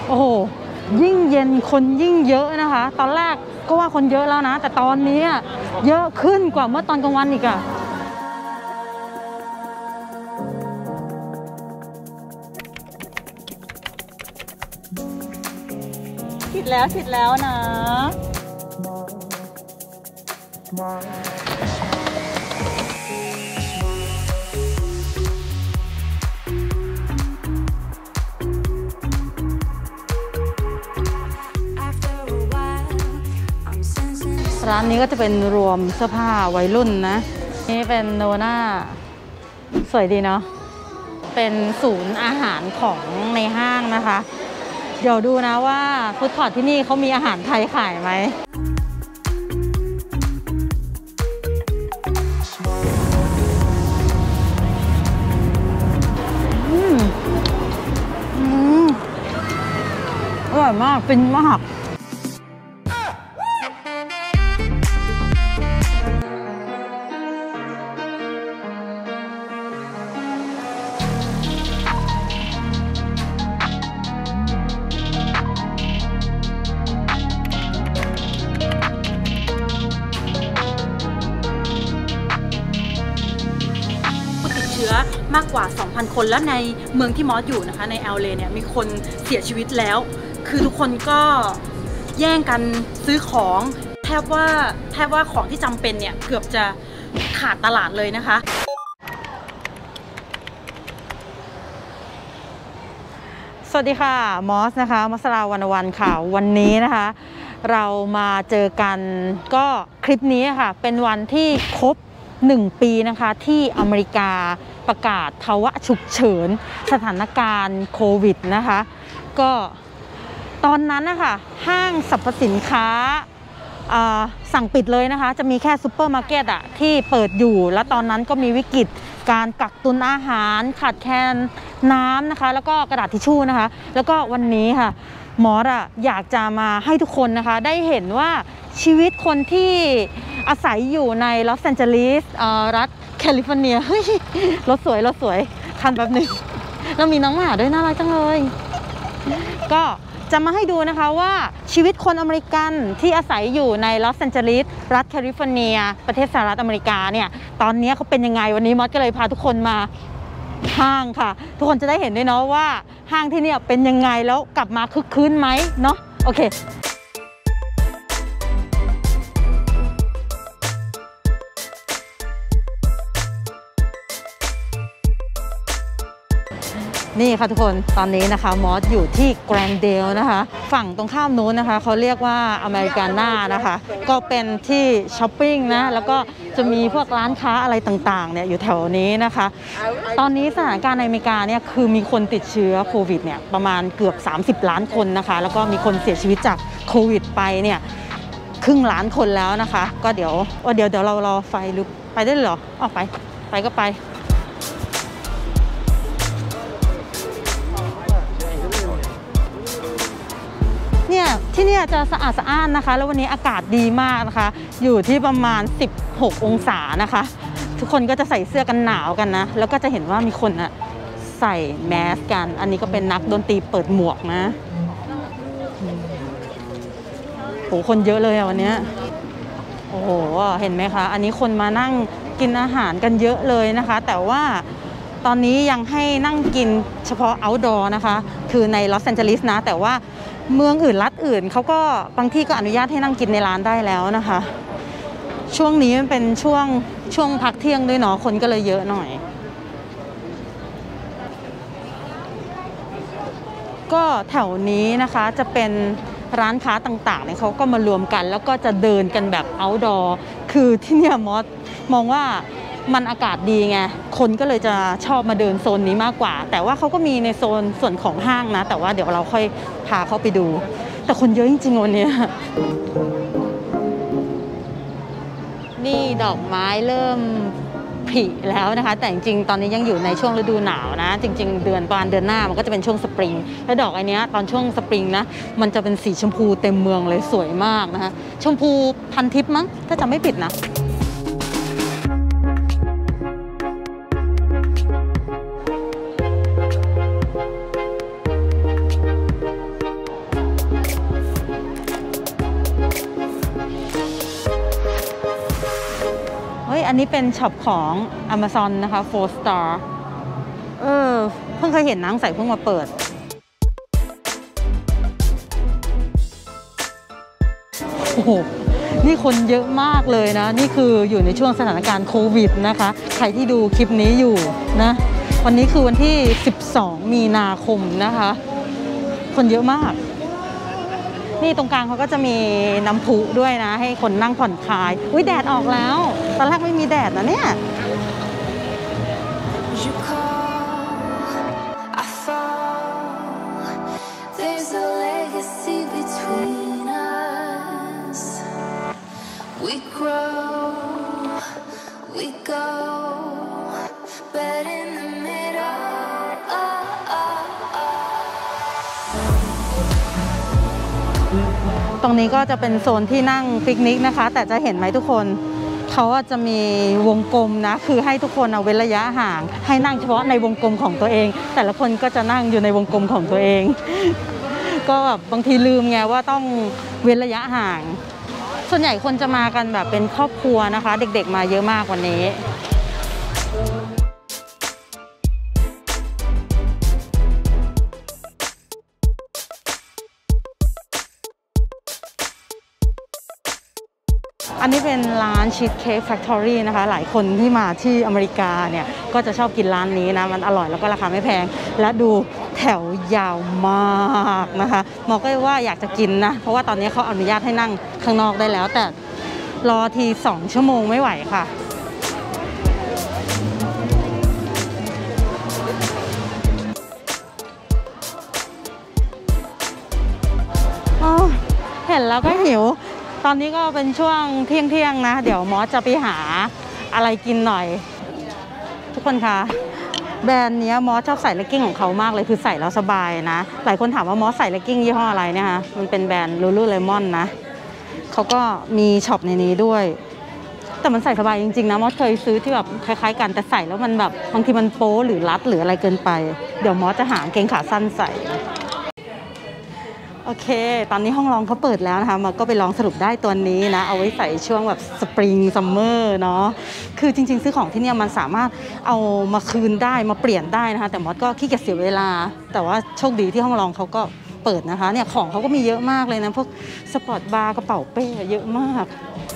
โอ้โหยิ่งเย็นคนยิ่งเยอะนะคะตอนแรกก็ว่าคนเยอะแล้วนะแต่ตอนนี้เยอะขึ้นกว่าเมื่อตอนกลางวันอีกอะผิดแล้วนะร้านนี้ก็จะเป็นรวมเสื้อผ้าวัยรุ่นนะนี่เป็นโนน่าสวยดีเนาะเป็นศูนย์อาหารของในห้างนะคะเดี๋ยวดูนะว่าฟู้ดคอร์ทที่นี่เขามีอาหารไทยขายไหมอร่อยมากฟินมากมากกว่า 2,000 คนแล้วในเมืองที่มอสอยู่นะคะใน LA เนี่ยมีคนเสียชีวิตแล้วคือทุกคนก็แย่งกันซื้อของแทบว่าของที่จำเป็นเนี่ยเกือบจะขาดตลาดเลยนะคะสวัสดีค่ะมอสนะคะมัสราวรรณวรรณค่ะวันนี้นะคะเรามาเจอกันก็คลิปนี้ค่ะเป็นวันที่ครบ1 ปีนะคะที่อเมริกาประกาศภาวะฉุกเฉินสถานการณ์โควิดนะคะก็ตอนนั้นนะคะห้างสรรพสินค้าสั่งปิดเลยนะคะจะมีแค่ซูเปอร์มาร์เก็ตที่เปิดอยู่แล้วตอนนั้นก็มีวิกฤตการกักตุนอาหารขาดแคลนน้ำนะคะแล้วก็กระดาษทิชชู่นะคะแล้วก็วันนี้ค่ะหมออยากจะมาให้ทุกคนนะคะได้เห็นว่าชีวิตคนที่อาศัยอยู่ในลอสแอนเจลิสรัฐแคลิฟอร์เนียเฮ้ยรถสวยคันแบบหนึ่งแล้วมีน้องหมาด้วยน่ารักจังเลยก็จะมาให้ดูนะคะว่าชีวิตคนอเมริกันที่อาศัยอยู่ในลอสแอนเจลิสรัฐแคลิฟอร์เนียประเทศสหรัฐอเมริกาเนี่ยตอนนี้เขาเป็นยังไงวันนี้มอสก็เลยพาทุกคนมาห้างค่ะทุกคนจะได้เห็นด้วยเนาะว่าห้างที่นี่เป็นยังไงแล้วกลับมาคึกคืนไหมเนาะโอเคนี่ค่ะทุกคนตอนนี้นะคะมอสอยู่ที่แกรนด์เดลนะคะฝั่งตรงข้ามนู้นนะคะเขาเรียกว่าอเมริกาน่านะคะก็เป็นที่ช้อปปิ้งนะแล้วก็จะมีพวกร้านค้าอะไรต่างๆเนี่ยอยู่แถวนี้นะคะตอนนี้สถานการณ์ในอเมริกาเนี่ยคือมีคนติดเชื้อโควิดเนี่ยประมาณเกือบ30 ล้านคนนะคะแล้วก็มีคนเสียชีวิตจากโควิดไปเนี่ยครึ่งล้านคนแล้วนะคะก็เดี๋ยวเรารอไฟลุกไปได้เหรอออกไปก็ไปเนี่ยที่นี่จะสะอาดสะอ้านนะคะแล้ววันนี้อากาศดีมากนะคะอยู่ที่ประมาณ16 องศานะคะทุกคนก็จะใส่เสื้อกันหนาวกันนะแล้วก็จะเห็นว่ามีคนใส่แมสกันอันนี้ก็เป็นนักดนตรีเปิดหมวกนะโหคนเยอะเลยวันนี้โอ้โหเห็นไหมคะอันนี้คนมานั่งกินอาหารกันเยอะเลยนะคะแต่ว่าตอนนี้ยังให้นั่งกินเฉพาะ outdoor นะคะคือในลอสแอนเจลิสนะแต่ว่าเมืองอื่นรัฐอื่นเขาก็บางที่ก็อนุญาตให้นั่งกินในร้านได้แล้วนะคะช่วงนี้มันเป็นช่วงพักเที่ยงด้วยเนาะคนก็เลยเยอะหน่อยก็แถวนี้นะคะจะเป็นร้านค้าต่างๆเนี่ยเขาก็มารวมกันแล้วก็จะเดินกันแบบ outdoor คือที่เนี่ยมอสมองว่ามันอากาศดีไงคนก็เลยจะชอบมาเดินโซนนี้มากกว่าแต่ว่าเขาก็มีในโซนส่วนของห้างนะแต่ว่าเดี๋ยวเราค่อยพาเขาไปดูแต่คนเยอะจริงๆวันนี้นี่ดอกไม้เริ่มผลิแล้วนะคะแต่จริงๆตอนนี้ยังอยู่ในช่วงฤดูหนาวนะจริงๆประมาณเดือนหน้ามันก็จะเป็นช่วงสปริงแล้วดอกอันนี้ตอนช่วงสปริงนะมันจะเป็นสีชมพูเต็มเมืองเลยสวยมากนะคะชมพูพันทิพย์มั้งถ้าจำไม่ผิดนะนนี้เป็นช็อปของ Amazon นะคะ 4 Star เพิ่งเคยเห็นนะใส่เพิ่งมาเปิดโอ้โหนี่คนเยอะมากเลยนะนี่คืออยู่ในช่วงสถานการณ์โควิดนะคะใครที่ดูคลิปนี้อยู่นะวันนี้คือวันที่12มีนาคมนะคะคนเยอะมากนี่ตรงกลางเขาก็จะมีน้ำพุด้วยนะให้คนนั่งผ่อนคลายอุ๊ยแดดออกแล้วตอนแรกไม่มีแดดนะเนี่ย We grow, we go, but in the middle, ตรงนี้ก็จะเป็นโซนที่นั่งปิกนิกนะคะแต่จะเห็นไหมทุกคนเขาจะมีวงกลมนะคือให้ทุกคนเอาเว้นระยะห่างให้นั่งเฉพาะในวงกลมของตัวเองแต่ละคนก็จะนั่งอยู่ในวงกลมของตัวเองก็แบบบางทีลืมไงว่าต้องเว้นระยะห่างส่วนใหญ่คนจะมากันแบบเป็นครอบครัวนะคะเด็กๆมาเยอะมากวันนี้อันนี้เป็นร้านชีสเค้กแฟคทอรี่นะคะหลายคนที่มาที่อเมริกาเนี่ยก็จะชอบกินร้านนี้นะมันอร่อยแล้วก็ราคาไม่แพงและดูแถวยาวมากนะคะหมอก็ว่าอยากจะกินนะเพราะว่าตอนนี้เขาอนุญาตให้นั่งข้างนอกได้แล้วแต่รอที2 ชั่วโมงไม่ไหวค่ะเห็นแล้วก็หิวตอนนี้ก็เป็นช่วงเที่ยงนะเดี๋ยวมอสจะไปหาอะไรกินหน่อยทุกคนคะแบรนด์นี้มอสชอบใส่เลกกิ้งของเขามากเลยคือใส่แล้วสบายนะหลายคนถามว่ามอสใส่เลกกิ้งยี่ห้ออะไรเนี่ยคะมันเป็นแบรนด์ Lululemon นะเขาก็มีช็อปในนี้ด้วยแต่มันใส่สบายจริงๆนะมอสเคยซื้อที่แบบคล้ายๆกันแต่ใส่แล้วมันแบบบางทีมันโป๊หรือรัดหรืออะไรเกินไปเดี๋ยวมอสจะหากางเกงขาสั้นใส่โอเคตอนนี้ห้องลองเขาเปิดแล้วนะคะมันก็ไปลองสรุปได้ตัวนี้นะเอาไว้ใส่ช่วงแบบสปริงซัมเมอร์เนาะคือจริงๆซื้อของที่นี่มันสามารถเอามาคืนได้มาเปลี่ยนได้นะคะแต่มอสก็ขี้เกียจเสียเวลาแต่ว่าโชคดีที่ห้องลองเขาก็เปิดนะคะเนี่ยของเขาก็มีเยอะมากเลยนะพวกสปอร์ตบาร์กระเป๋าเป้เยอะมาก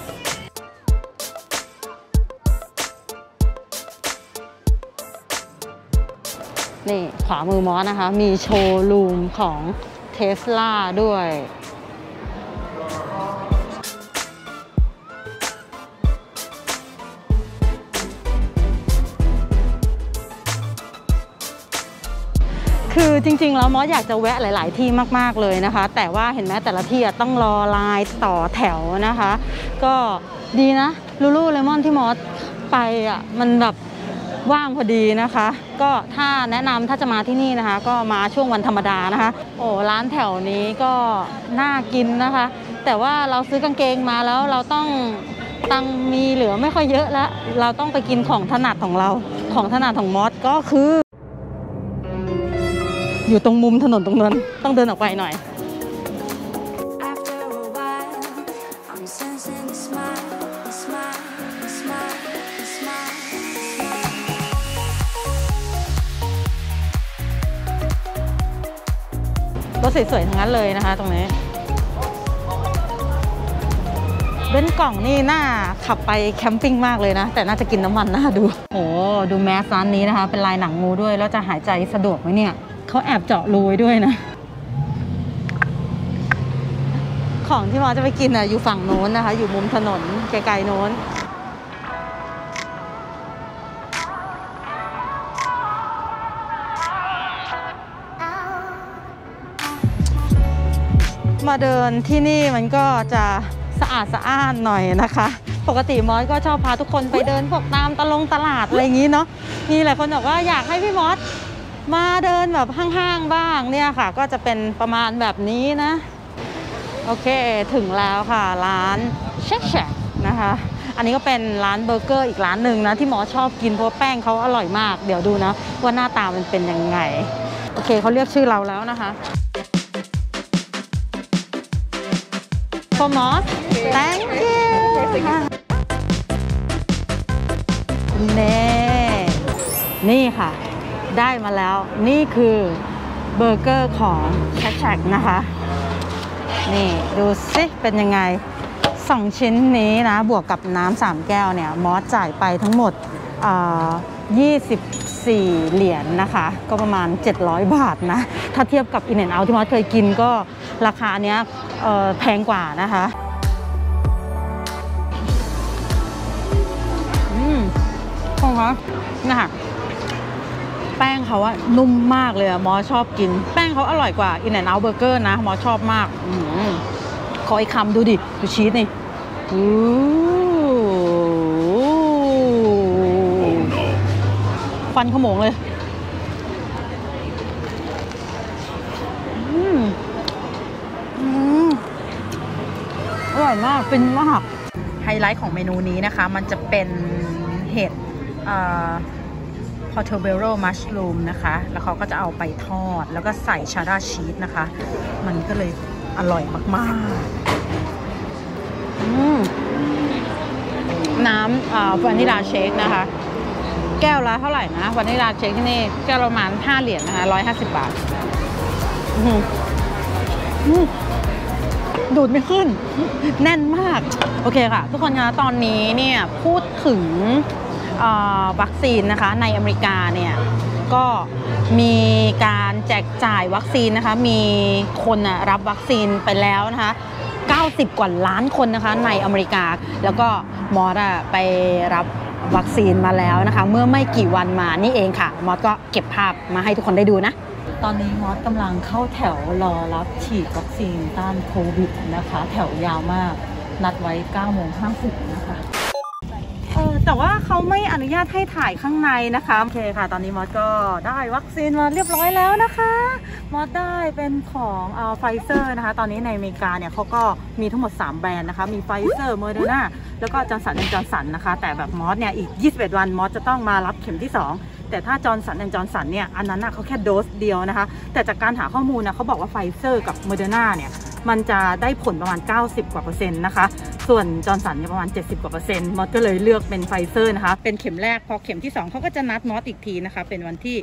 นี่ขวามือมอสนะคะมีโชว์รูมของTesla ด้วยคือจริงๆแล้วมอสอยากจะแวะหลายๆที่มากๆเลยนะคะแต่ว่าเห็นไหมแต่ละที่ต้องรอไลน์ต่อแถวนะคะก็ดีนะLululemonที่มอสไปมันแบบว่างพอดีนะคะก็ถ้าแนะนำถ้าจะมาที่นี่นะคะก็มาช่วงวันธรรมดานะคะโอ้ร้านแถวนี้ก็น่ากินนะคะแต่ว่าเราซื้อกางเกงมาแล้วเราต้องตังมีเหลือไม่ค่อยเยอะแล้วเราต้องไปกินของถนัดของเราของถนัดของมอสก็คืออยู่ตรงมุมถนนตรงนั้นต้องเดินออกไปหน่อยรถสวยๆทั้งนั้นเลยนะคะตรงนี้เบนซ์กล่องนี่น่าขับไปแคมปิ้งมากเลยนะแต่น่าจะกินน้ำมันน่าดูโอ้ดูแมสร้านนี้นะคะเป็นลายหนังงูด้วยแล้วจะหายใจสะดวกไหมเนี่ยเขาแอบเจาะรูไว้ด้วยนะของที่มอจะไปกินอยู่ฝั่งโน้นนะคะอยู่มุมถนนไกลๆโน้นมาเดินที่นี่มันก็จะสะอาดสะอ้านหน่อยนะคะปกติมอสก็ชอบพาทุกคนไปเดินพวกตามตลาดอะไรอย่างนี้เนาะมีหลายคนบอกว่าอยากให้พี่มอสมาเดินแบบห้างๆบ้างเนี่ยค่ะก็จะเป็นประมาณแบบนี้นะโอเคถึงแล้วค่ะร้านเชคแชกนะคะอันนี้ก็เป็นร้านเบอร์เกอร์อีกร้านหนึ่งนะที่หมอชอบกินเพราะแป้งเขาอร่อยมากเดี๋ยวดูนะว่าหน้าตามันเป็นยังไงโอเคเขาเรียกชื่อเราแล้วนะคะFor Moss, thank you. นี่ค่ะได้มาแล้วนี่คือเบอร์เกอร์ของแชกนะคะนี่ดูสิเป็นยังไง2ชิ้นนี้นะบวกกับน้ำ3แก้วเนี่ยมอสจ่ายไปทั้งหมด24เหรียญนะคะก็ประมาณ700 บาทนะถ้าเทียบกับ In-N-Out ที่มอสเคยกินก็ราคาเนี้ยแพงกว่านะคะของเขานะคะแป้งเขาอะนุ่มมากเลยอะมอชอบกินแป้งเขาอร่อยกว่า In-N-Out Burger นะมอชอบมากขออีกคำดูดิดูชีสนี่ฟันขโมงเลยอร่อยมากฟินมากไฮไลท์ของเมนูนี้นะคะมันจะเป็นเห็ดportobello mushroom นะคะแล้วเขาก็จะเอาไปทอดแล้วก็ใส่ชาร์ดาชีสนะคะมันก็เลยอร่อยมากๆน้ำวานิลาเชคนะคะแก้วละเท่าไหร่นะวานิลาเชคที่นี่แก้วประมาณ5เหรียญนะคะ150 บาทดูดไม่ขึ้นแน่นมากโอเคค่ะทุกคนคะตอนนี้เนี่ยพูดถึงวัคซีนนะคะในอเมริกาเนี่ยก็มีการแจกจ่ายวัคซีนนะคะมีคนรับวัคซีนไปแล้วนะคะ90 กว่าล้านคนนะคะในอเมริกาแล้วก็มอสไปรับวัคซีนมาแล้วนะคะเมื่อไม่กี่วันมานี่เองค่ะมอสก็เก็บภาพมาให้ทุกคนได้ดูนะตอนนี้มอสกำลังเข้าแถวรอรับฉีดวัคซีนต้านโควิดนะคะแถวยาวมากนัดไว้ 9:50 นะคะแต่ว่าเขาไม่อนุญาตให้ถ่ายข้างในนะคะโอเคค่ะตอนนี้มอสก็ได้วัคซีนมาเรียบร้อยแล้วนะคะมอสได้เป็นของไฟเซอร์นะคะตอนนี้ในอเมริกาเนี่ยเขาก็มีทั้งหมด3แบรนด์นะคะมีไฟเซอร์โมเดอร์นาแล้วก็จอร์นสันนะคะแต่แบบมอสเนี่ยอีก21 วันมอสจะต้องมารับเข็มที่2แต่ถ้าจอร์นสันเนี่ยอันนั้นเขาแค่โดสเดียวนะคะแต่จากการหาข้อมูลนะเขาบอกว่าไฟเซอร์กับโมเดอร์นาเนี่ยมันจะได้ผลประมาณ90 กว่า%นะคะส่วนจอร์นสันเนี่ยประมาณ70 กว่า%มอสก็เลยเลือกเป็นไฟเซอร์นะคะเป็นเข็มแรกพอเข็มที่2เขาก็จะนัดมอสอีกทีนะคะเป็นวันที่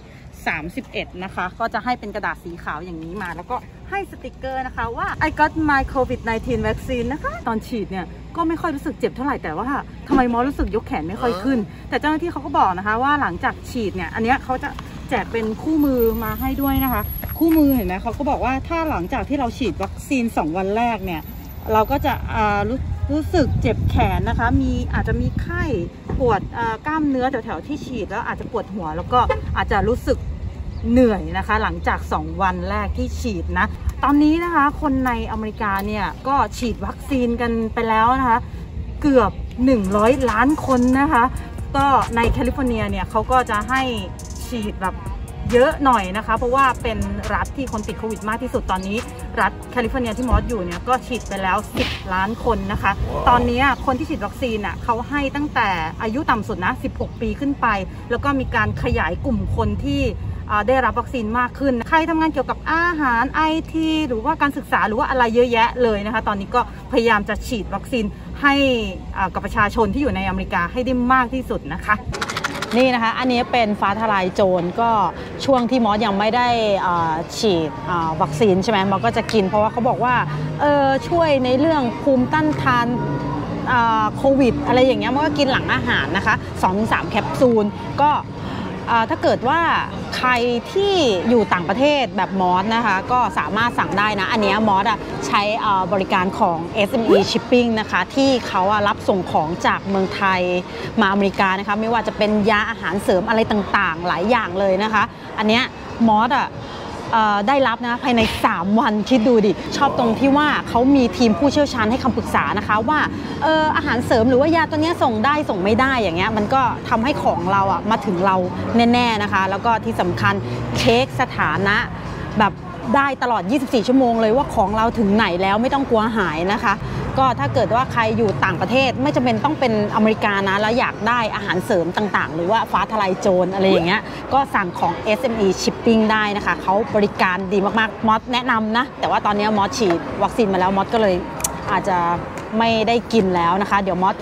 31นะคะก็จะให้เป็นกระดาษสีขาวอย่างนี้มาแล้วก็ให้สติกเกอร์นะคะว่า I got my COVID-19 vaccine นะคะตอนฉีดเนี่ยก็ไม่ค่อยรู้สึกเจ็บเท่าไหร่แต่ว่าทำไมมอสรู้สึกยกแขนไม่ค่อยขึ้นแต่เจ้าหน้าที่เขาก็บอกนะคะว่าหลังจากฉีดเนี่ยอันเนี้ยเขาจะแจกเป็นคู่มือมาให้ด้วยนะคะคู่มือเห็นไหมเขาก็บอกว่าถ้าหลังจากที่เราฉีดวัคซีน2 วันแรกเนี่ยเราก็จะรู้สึกเจ็บแขนนะคะอาจจะมีไข้ปวดกล้ามเนื้อแถวๆที่ฉีดแล้วอาจจะปวดหัวแล้วก็อาจจะรู้สึกเหนื่อยนะคะหลังจาก2 วันแรกที่ฉีดนะตอนนี้นะคะคนในอเมริกาเนี่ยก็ฉีดวัคซีนกันไปแล้วนะคะเกือบ100 ล้านคนนะคะก็ในแคลิฟอร์เนียเนี่ยเขาก็จะให้ฉีดแบบเยอะหน่อยนะคะเพราะว่าเป็นรัฐที่คนติดโควิดมากที่สุดตอนนี้รัฐแคลิฟอร์เนียที่มอสอยู่เนี่ยก็ฉีดไปแล้ว10 ล้านคนนะคะตอนนี้คนที่ฉีดวัคซีนเขาให้ตั้งแต่อายุต่ำสุดนะ16 ปีขึ้นไปแล้วก็มีการขยายกลุ่มคนที่ได้รับวัคซีนมากขึ้นใครทำงานเกี่ยวกับอาหาร IT หรือว่าการศึกษาหรือว่าอะไรเยอะแยะเลยนะคะตอนนี้ก็พยายามจะฉีดวัคซีนให้กับประชาชนที่อยู่ในอเมริกาให้ได้มากที่สุดนะคะนี่นะคะอันนี้เป็นฟ้าทลายโจรก็ช่วงที่มอสยังไม่ได้ฉีดวัคซีนใช่ไหมมอสก็จะกินเพราะว่าเขาบอกว่าช่วยในเรื่องภูมิต้านทานโควิดอะไรอย่างเงี้ยมอสก็กินหลังอาหารนะคะ 2-3 แคปซูลก็ถ้าเกิดว่าใครที่อยู่ต่างประเทศแบบมอสนะคะก็สามารถสั่งได้นะอันนี้มอสใช้บริการของ SME Shipping นะคะที่เขารับส่งของจากเมืองไทยมาอเมริกานะคะไม่ว่าจะเป็นยาอาหารเสริมอะไรต่างๆหลายอย่างเลยนะคะอันนี้มอสได้รับนะภายใน3 วันคิดดูดิชอบตรงที่ว่าเขามีทีมผู้เชี่ยวชาญให้คำปรึกษานะคะว่าอาหารเสริมหรือว่ายาตัวนี้ส่งได้ส่งไม่ได้อย่างเงี้ยมันก็ทำให้ของเรามาถึงเราแน่ๆนะคะแล้วก็ที่สำคัญเช็คสถานะแบบได้ตลอด24 ชั่วโมงเลยว่าของเราถึงไหนแล้วไม่ต้องกลัวหายนะคะก็ถ้าเกิดว่าใครอยู่ต่างประเทศไม่จำเป็นต้องเป็นอเมริกานะแล้วอยากได้อาหารเสริมต่างๆหรือว่าฟ้าทลายโจรอะไรอย่างเงี้ยก็สั่งของ SME Shipping ได้นะคะเขาบริการดีมากๆมอสแนะนำนะแต่ว่าตอนนี้มอสฉีดวัคซีนมาแล้วมอสก็เลยอาจจะไม่ได้กินแล้วนะคะเดี๋ยวมอส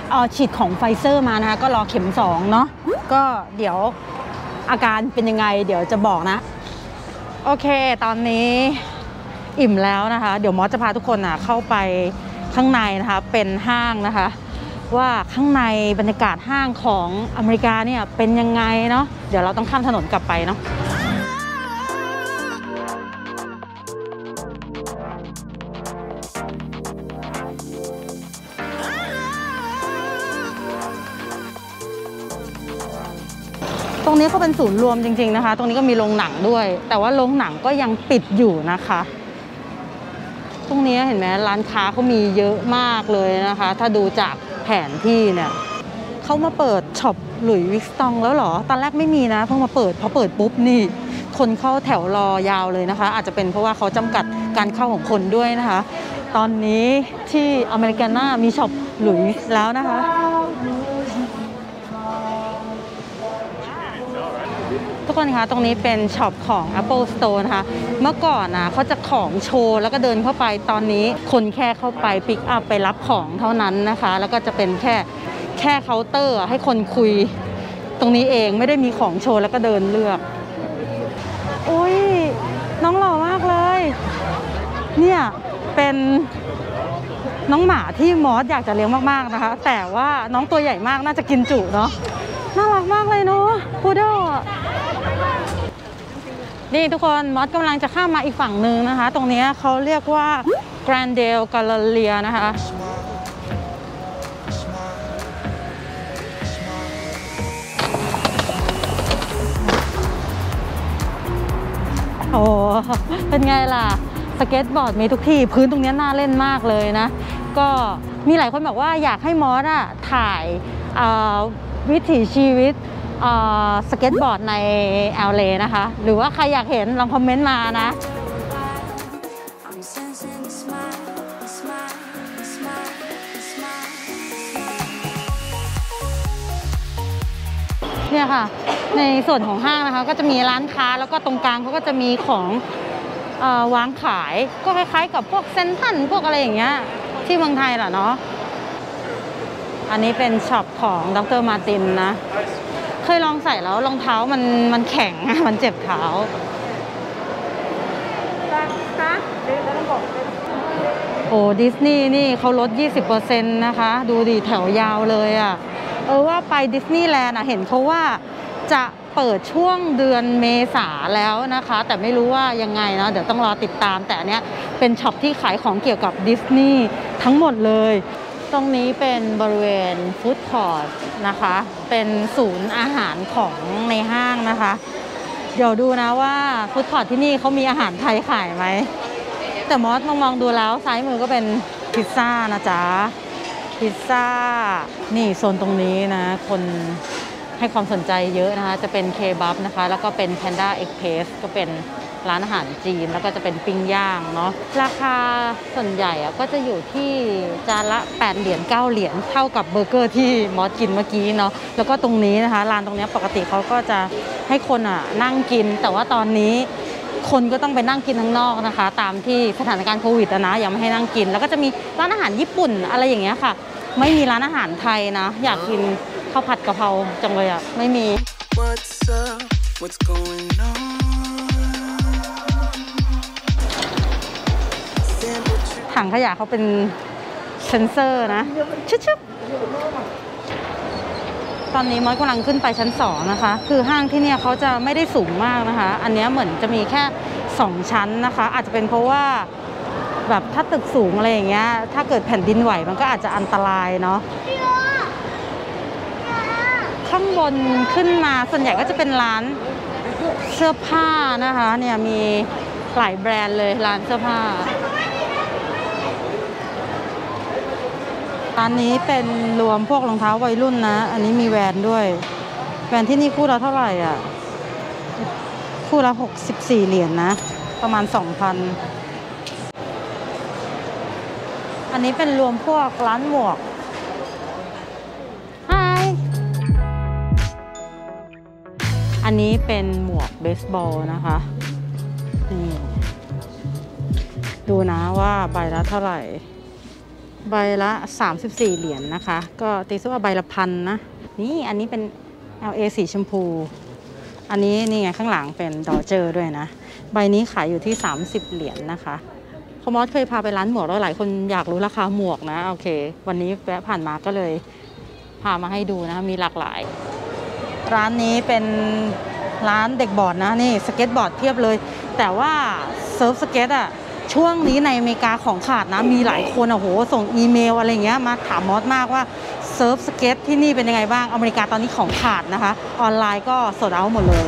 ฉีดของไฟเซอร์มานะคะก็รอเข็ม2เนาะก็เดี๋ยวอาการเป็นยังไงเดี๋ยวจะบอกนะโอเคตอนนี้อิ่มแล้วนะคะเดี๋ยวมอสจะพาทุกคนเข้าไปข้างในนะคะเป็นห้างนะคะว่าข้างในบรรยากาศห้างของอเมริกาเนี่ยเป็นยังไงเนาะเดี๋ยวเราต้องข้ามถนนกลับไปเนาะตรงนี้เขาเป็นศูนย์รวมจริงๆนะคะตรงนี้ก็มีโรงหนังด้วยแต่ว่าโรงหนังก็ยังปิดอยู่นะคะตรงนี้เห็นไหมร้านค้าเขามีเยอะมากเลยนะคะถ้าดูจากแผนที่เนี่ยเขามาเปิดช็อปหลุยส์วิกตองแล้วเหรอตอนแรกไม่มีนะเพิ่งมาเปิดพอเปิดปุ๊บนี่คนเข้าแถวรอยาวเลยนะคะอาจจะเป็นเพราะว่าเขาจำกัดการเข้าของคนด้วยนะคะตอนนี้ที่อเมริกาน่ามีช็อปหลุยส์แล้วนะคะทุกคนคะตรงนี้เป็นช็อปของ Apple Store นะคะเมื่อก่อนเขาจะของโชว์แล้วก็เดินเข้าไปตอนนี้คนแค่เข้าไปปิกอัพไปรับของเท่านั้นนะคะแล้วก็จะเป็นแค่เคาน์เตอร์ให้คนคุยตรงนี้เองไม่ได้มีของโชว์แล้วก็เดินเลือกอุ้ยน้องหล่อมากเลยเนี่ยเป็นน้องหมาที่มอสอยากจะเลี้ยงมากๆนะคะแต่ว่าน้องตัวใหญ่มากน่าจะกินจุเนาะน่ารักมากเลยเนาะพุดเดิ้ลนี่ทุกคนมอสกำลังจะข้ามมาอีกฝั่งหนึ่งนะคะตรงนี้เขาเรียกว่า Glendale Galleria นะคะโอ้เป็นไงล่ะสเก็ตบอร์ดมีทุกที่พื้นตรงนี้น่าเล่นมากเลยนะก็มีหลายคนบอกว่าอยากให้มอสถ่ายวิถีชีวิตสเก็ตบอร์ดใน LA นะคะหรือว่าใครอยากเห็นลองคอมเมนต์มานะเนี่ยค่ะในส่วนของห้างนะคะก็จะมีร้านค้าแล้วก็ตรงกลางเขาก็จะมีของวางขายก็คล้ายๆกับพวกเซ็นทรัลพวกอะไรอย่างเงี้ยที่เมืองไทยแหละเนาะอันนี้เป็นช็อปของดร.มาร์ตินนะเคยลองใส่แล้วรองเท้ามันแข็งมันเจ็บเท้าโอ้ดิสนีย์นี่เขาลด 20% นะคะดูดิแถวยาวเลยอ่ะว่าไปดิสนีย์แลนด์เห็นเขาว่าจะเปิดช่วงเดือนเมษาแล้วนะคะแต่ไม่รู้ว่ายังไงนะเดี๋ยวต้องรอติดตามแต่อันเนี้ยเป็นช็อปที่ขายของเกี่ยวกับดิสนีย์ทั้งหมดเลยตรงนี้เป็นบริเวณฟู้ดคอร์ทนะคะเป็นศูนย์อาหารของในห้างนะคะเดี๋ยวดูนะว่าฟู้ดคอร์ทที่นี่เขามีอาหารไทยขายไหมแต่มอสมองดูแล้วซ้ายมือก็เป็นพิซซ่านะจ๊ะพิซซ่านี่โซนตรงนี้นะคนให้ความสนใจเยอะนะคะจะเป็นเคบับนะคะแล้วก็เป็น Panda Express ก็เป็นร้านอาหารจีนแล้วก็จะเป็นปิ้งย่างเนาะราคาส่วนใหญ่ก็จะอยู่ที่จานละ8 เหรียญ 9 เหรียญเท่ากับเบอร์เกอร์ที่มอสกินเมื่อกี้เนาะแล้วก็ตรงนี้นะคะร้านตรงนี้ปกติเขาก็จะให้คนนั่งกินแต่ว่าตอนนี้คนก็ต้องไปนั่งกินข้างนอกนะคะตามที่สถานการณ์โควิดนะยังไม่ให้นั่งกินแล้วก็จะมีร้านอาหารญี่ปุ่นอะไรอย่างเงี้ยค่ะไม่มีร้านอาหารไทยนะอยากกินข้าวผัดกะเพราจังเลยไม่มีถังขยะเขาเป็นเซ็นเซอร์นะชึบตอนนี้มอสกำลังขึ้นไปชั้น2นะคะคือห้างที่เนี่ยเขาจะไม่ได้สูงมากนะคะอันนี้เหมือนจะมีแค่2ชั้นนะคะอาจจะเป็นเพราะว่าแบบถ้าตึกสูงอะไรอย่างเงี้ยถ้าเกิดแผ่นดินไหวมันก็อาจจะอันตรายเนาะข้างบนขึ้นมาส่วนใหญ่ก็จะเป็นร้านเสื้อผ้านะคะเนี่ยมีหลายแบรนด์เลยร้านเสื้อผ้าร้านนี้เป็นรวมพวกรองเท้าวัยรุ่นนะอันนี้มีแวนด้วยแวนที่นี่คู่ละเท่าไหร่คู่ละ64 เหรียญนะประมาณ 2,000 อันนี้เป็นรวมพวกร้านหมวกอันนี้เป็นหมวกเบสบอลนะคะนี่ดูนะว่าใบละเท่าไหร่ใบละ34เหรียญ นะคะก็ตีซะว่าใบละ1,000นะนี่อันนี้เป็น LA สีชมพูอันนี้นี่ไงข้างหลังเป็นดอเจอร์ด้วยนะใบนี้ขายอยู่ที่30เหรียญ นะคะพอมอสเคยพาไปร้านหมวกแล้วหลายคนอยากรู้ราคาหมวกนะโอเควันนี้แวะผ่านมาก็เลยพามาให้ดูนะมีหลากหลายร้านนี้เป็นร้านเด็กบอร์ดนะนี่สเก็ตบอร์ดเพียบเลยแต่ว่าเซิร์ฟสเก็ตอะช่วงนี้ในอเมริกาของขาดนะมีหลายคนโอ้โหส่งอีเมลอะไรเงี้ยมาถามมอสมากว่าเซิร์ฟสเก็ตที่นี่เป็นยังไงบ้างอเมริกาตอนนี้ของขาดนะคะออนไลน์ก็โซลด์เอาท์หมดเลย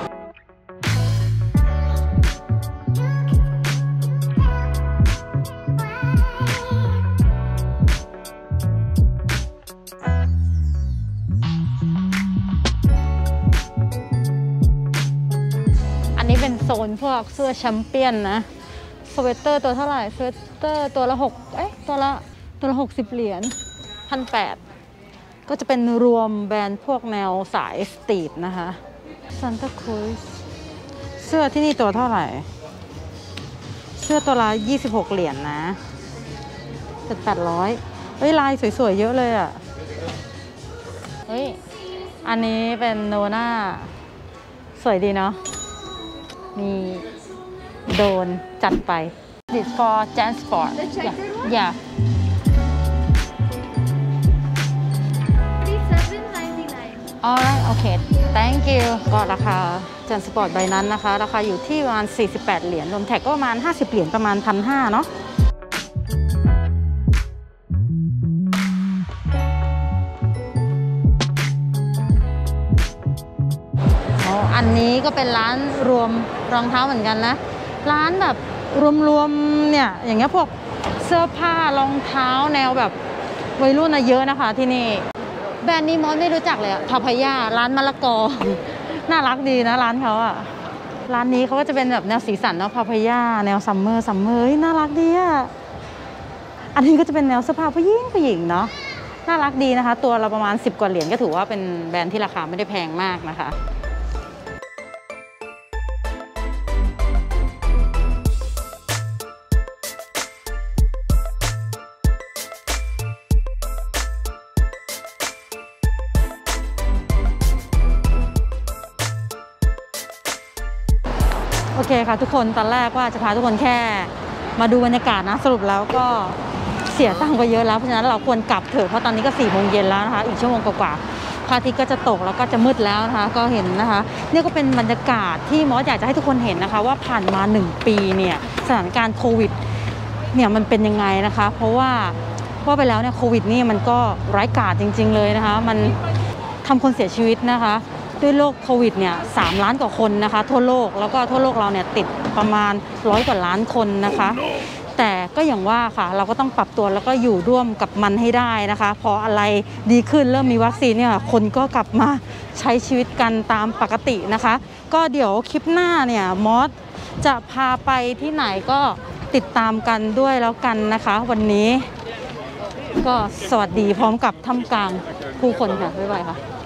อันนี้เป็นโซนพวกเสื้อแชมเปี้ยนนะสเวตเตอร์ตัวเท่าไหร่สเวตเตอร์ตัวละตัวละ60เหรียญ1,800ก็จะเป็นรวมแบรนด์พวกแนวสายสตรีทนะคะซันตาครูซเสื้อที่นี่ตัวเท่าไหร่เสื้อตัวละ26เหรียญ นะเป็น800เฮ้ยลายสวยๆเยอะเลยอ่ะเฮ้ยอันนี้เป็นโนน่าสวยดีเนาะมีโดนจัดไป This for transport yeah alright okay thank you ก็ราคาtransport ใบนั้นนะคะราคาอยู่ที่ประมาณ48เหรียญรวมแท็กก็ประมาณ50เหรียญประมาณ 1,500 เนาะอันนี้ก็เป็นร้านรวมรองเท้าเหมือนกันนะร้านแบบรวมๆเนี่ยอย่างเงี้ยพวกเสื้อผ้ารองเท้าแนวแบบวัยรุ่นเยอะนะคะที่นี่แบรนด์นี้มอสไม่รู้จักเลยอะพาพายาร้านมะละกอ น่ารักดีนะร้านเขาอะร้านนี้เขาก็จะเป็นแบบแนวสีสันเนาะพาพายาแนวซัมเมอร์น่ารักดีอะอันนี้ก็จะเป็นแนวเสื้อผ้าผู้หญิงเนาะน่ารักดีนะคะตัวเราประมาณ10กว่าเหรียญก็ถือว่าเป็นแบรนด์ที่ราคาไม่ได้แพงมากนะคะโอเคค่ะทุกคนตอนแรกว่าจะพาทุกคนแค่มาดูบรรยากาศนะสรุปแล้วก็เสียตังค์ไปเยอะแล้วเพราะฉะนั้นเราควรกลับเถอะเพราะตอนนี้ก็4 โมงเย็นแล้วนะคะอีกชั่วโมงกว่าพระอาทิตย์ก็จะตกแล้วก็จะมืดแล้วนะคะก็เห็นนะคะนี่ก็เป็นบรรยากาศที่มอสอยากจะให้ทุกคนเห็นนะคะว่าผ่านมา1 ปีเนี่ยสถานการณ์โควิดเนี่ยมันเป็นยังไงนะคะเพราะว่าไปแล้วเนี่ยโควิดนี่มันก็ร้ายกาจจริงๆเลยนะคะมันทำคนเสียชีวิตนะคะด้วยโรคโควิดเนี่ย3 ล้านกว่าคนนะคะทั่วโลกแล้วก็ทั่วโลกเราเนี่ยติดประมาณ100 กว่าล้านคนนะคะแต่ก็อย่างว่าค่ะเราก็ต้องปรับตัวแล้วก็อยู่ร่วมกับมันให้ได้นะคะพออะไรดีขึ้นเริ่มมีวัคซีนเนี่ยคนก็กลับมาใช้ชีวิตกันตามปกตินะคะก็เดี๋ยวคลิปหน้าเนี่ยมอสจะพาไปที่ไหนก็ติดตามกันด้วยแล้วกันนะคะวันนี้ก็สวัสดีพร้อมกับท่ามกลางผู้คนค่ะบ๊ายบายค่ะ